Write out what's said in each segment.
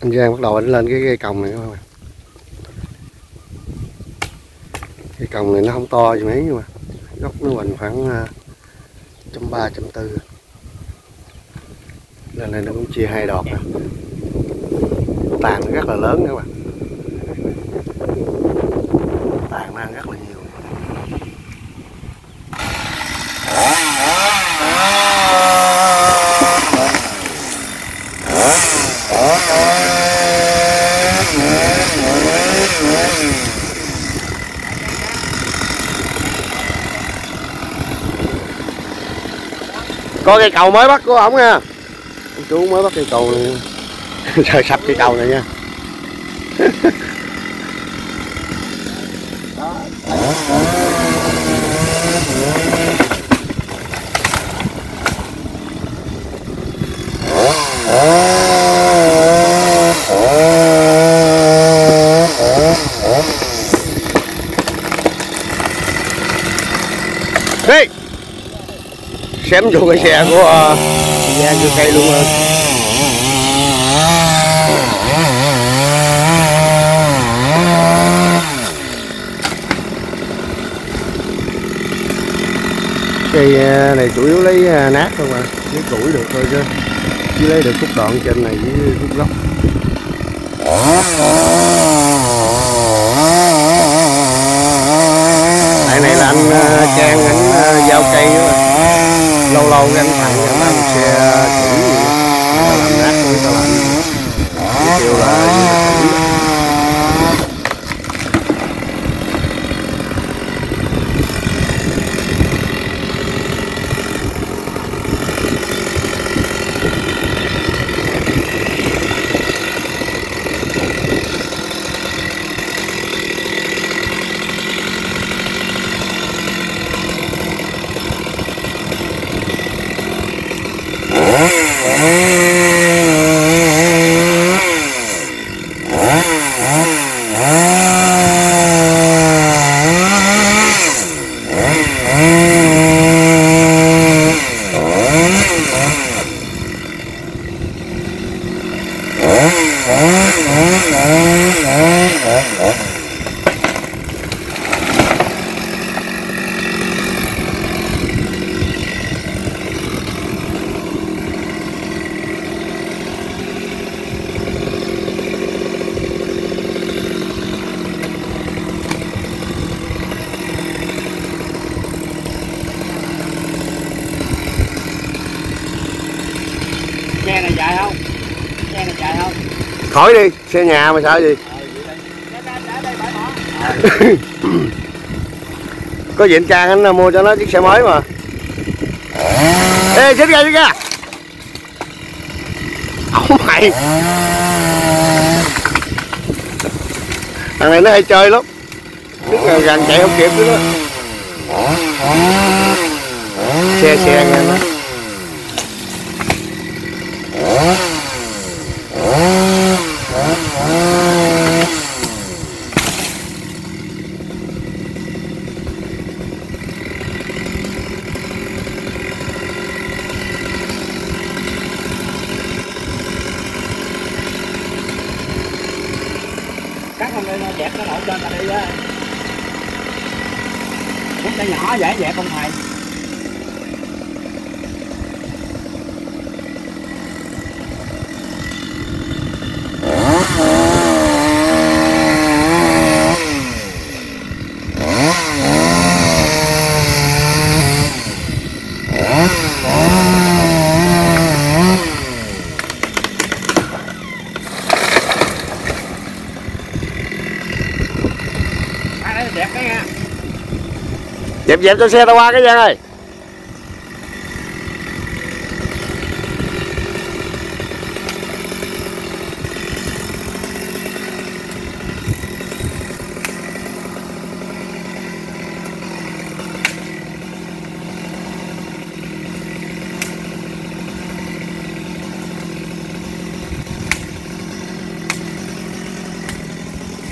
anh Giang bắt đầu anh lên cái cây còng này các bạn. Cây còng này nó không to gì mấy nhưng mà gốc nó hoành khoảng 130 140. Lên này nó cũng chia hai đọt nè. Tàn nó rất là lớn các bạn. Tàn nó ăn rất là nhiều. Có cây cầu mới bắt của ổng nha. Ông chú mới bắt cây cầu này. Trời sập cây cầu này nha. Đi xém vô cái xe của Giang vô cây luôn rồi. Cây này chủ yếu lấy nát không à, lấy củi được thôi chứ chỉ lấy được khúc đoạn trên này với khúc gốc. Tại này là anh Trang anh giao cây đó. Lâu lâu anh thằng làm xe củi gì làm nát thôi tao làm kêu là xe này dài không? Xe này dài không? khỏi đi, xe nhà mà sợ gì. Có gì anh Trang anh mua cho nó chiếc xe mới mà. Ê chết ra. Oh mày. Thằng này nó hay chơi lắm. Đứng gần chạy không kịp nữa đó. Xe nghe nó. Cắt không lên dẹp nó nổi trên ta đi á. Cắt tay nhỏ dễ dẹp không thầy. Dẹp cho xe tao qua cái Giang ơi.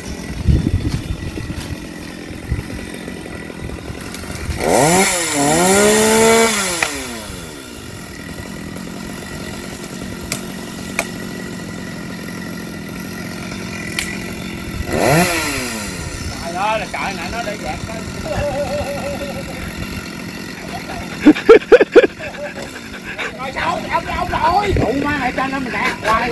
Oh. ơi là trời này nó để dẹp coi. Ngồi sao ông rồi. Đủ má này cho nó mình đạt hoài.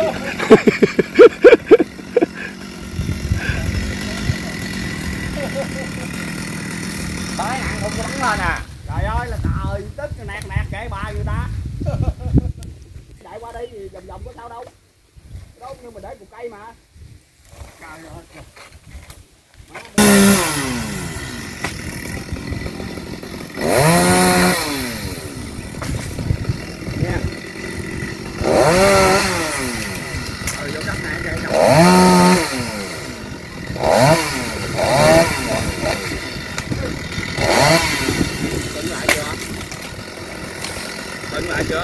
Tới nặng không có bắn lên à. Trời ơi là trời tức nạt kệ bà người ta. Chạy qua đây thì vòng vòng có sao đâu. Đâu nhưng mà để cục cây mà. Trời ơi. Nha. Vô cắt này kìa. Tỉnh lại chưa? Tỉnh lại chưa?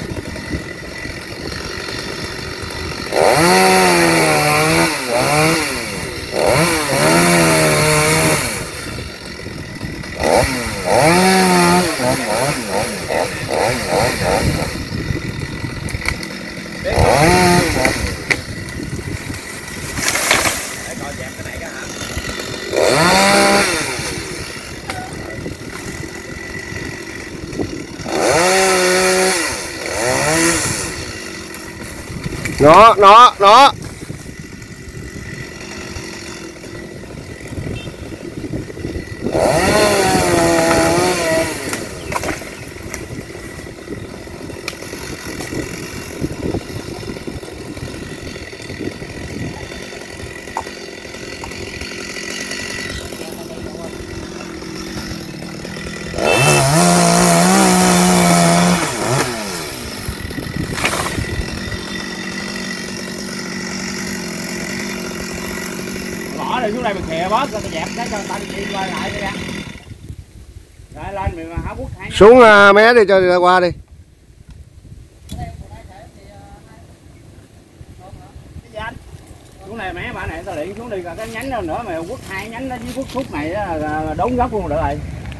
Nó Bỏ này xuống đây mình khè bớt rồi dẹp cái cho người ta đi qua lại đi ra. Rồi lên mình hả quất hai. xuống mé đi cho người ta qua đi. Xuống này mé bà này tao điện xuống đi rồi cái nhánh đâu nữa mà quất hai nhánh nó với quất khúc này là đốn gốc luôn được rồi.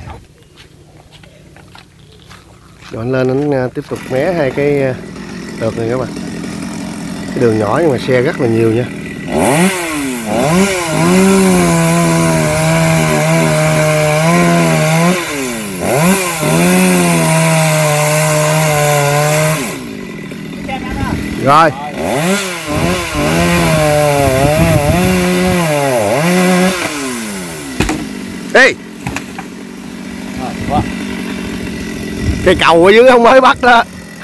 Rồi anh lên anh tiếp tục mé hai cái đợt này các bạn. Cái đường nhỏ nhưng mà xe rất là nhiều nha. Rồi. Ê. Cây cầu ở dưới không mới bắt đó.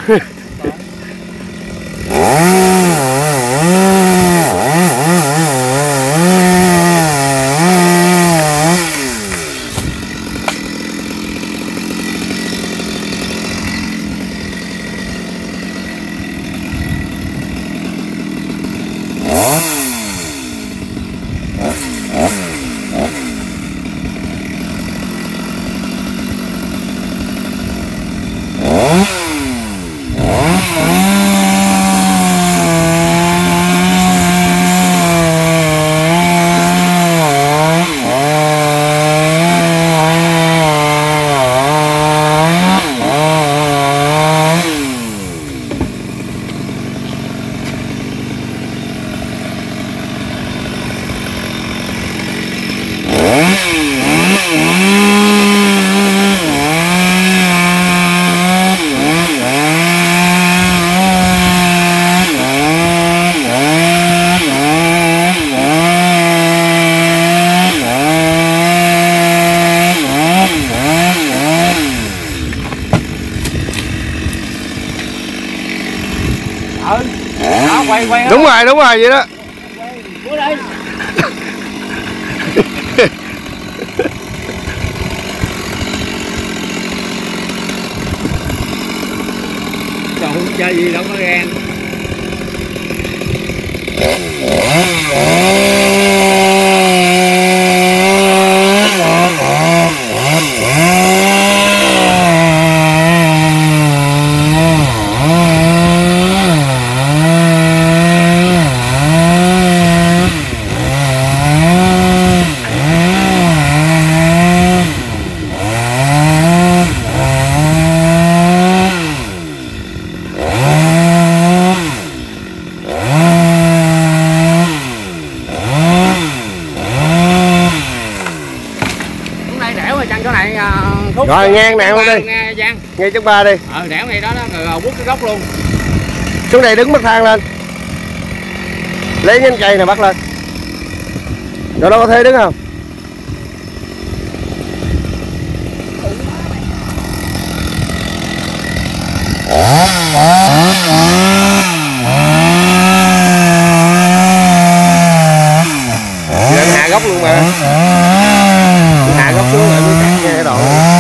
Quay Đúng rồi vậy đó. Quay đây. Trời không chơi gì đâu có ghen. Rồi ngang nè đi. Nghe Giang. Ngay trước ba đi. Đẻo ngay đó đó, rồi quất cái gốc luôn. Xuống đây đứng bắt thang lên. Lấy nhánh cây này bắt lên. Rồi đó có thế đứng không? Giờ hạ gốc luôn mà. Hạ gốc xuống lại mới cắt nghe cái đoạn này.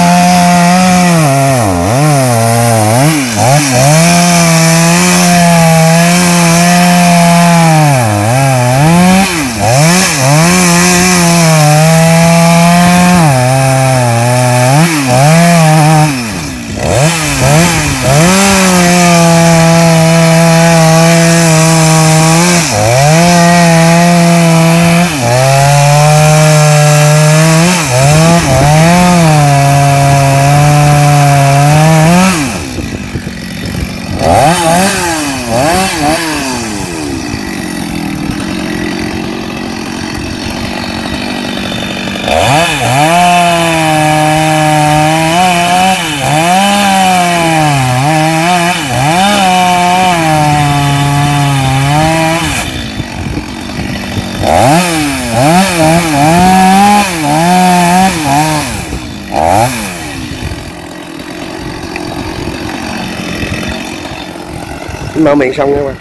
Mở miệng xong nha các bạn.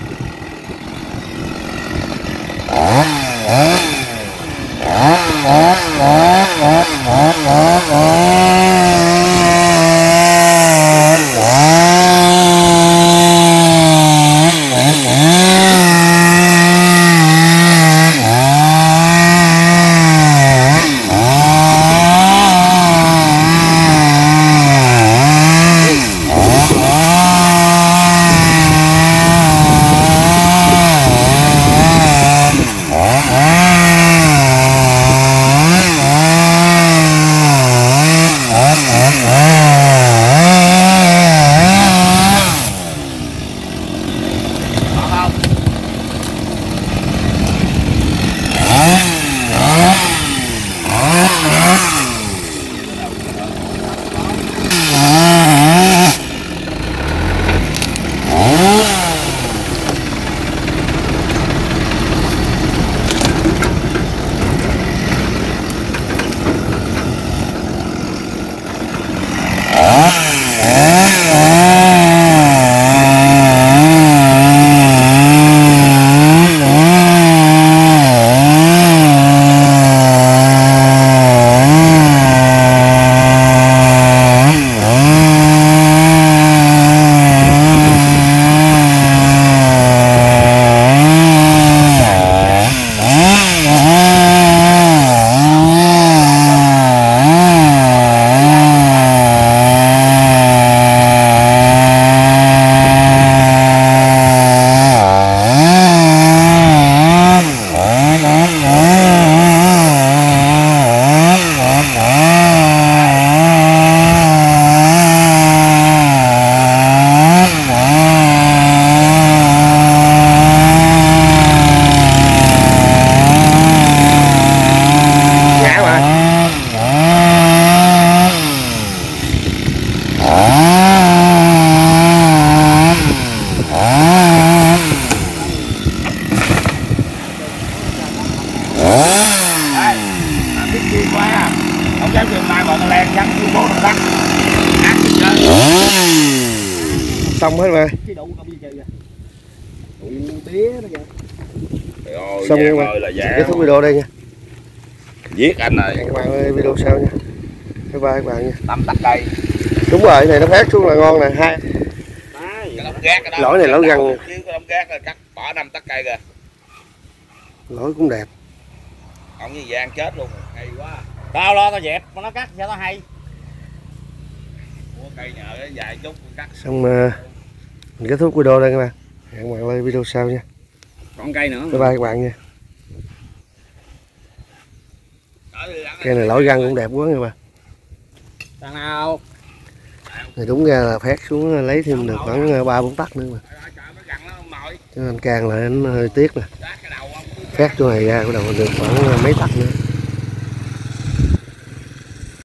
Xong hết rồi. Xong nha các bạn. Kết thúc video đây nha. Giết anh này. Hẹn các bạn ơi video sau nha. Bye bye các bạn nha. Tắm tắt đây. Đúng rồi, cái này nó phát xuống là ngon nè. Hai. Cái lông gác ở đó. Lỗi này lỗi găng. Chứ cái lông gác cắt bỏ 5 tắt cây kìa. Lỗi cũng đẹp. Ông như Giang chết luôn. Hay quá. Tao lo tao dẹp, mà nó cắt sao tao hay. Mua cây nhờ cái dài chút cắt. Xong mình kết thúc video đây các bạn. Hẹn các bạn lên video sau nha. Còn cây nữa. Bye bye các bạn nha. Cây này lỗi găng cũng đẹp quá nha các bạn. Thằng nào? Này đúng ra là phát xuống lấy thêm được khoảng 3-4 tắc nữa mà. Cho nên càng là nó hơi tiếc nè. Phát chỗ này ra bắt đầu được khoảng mấy tắc nữa.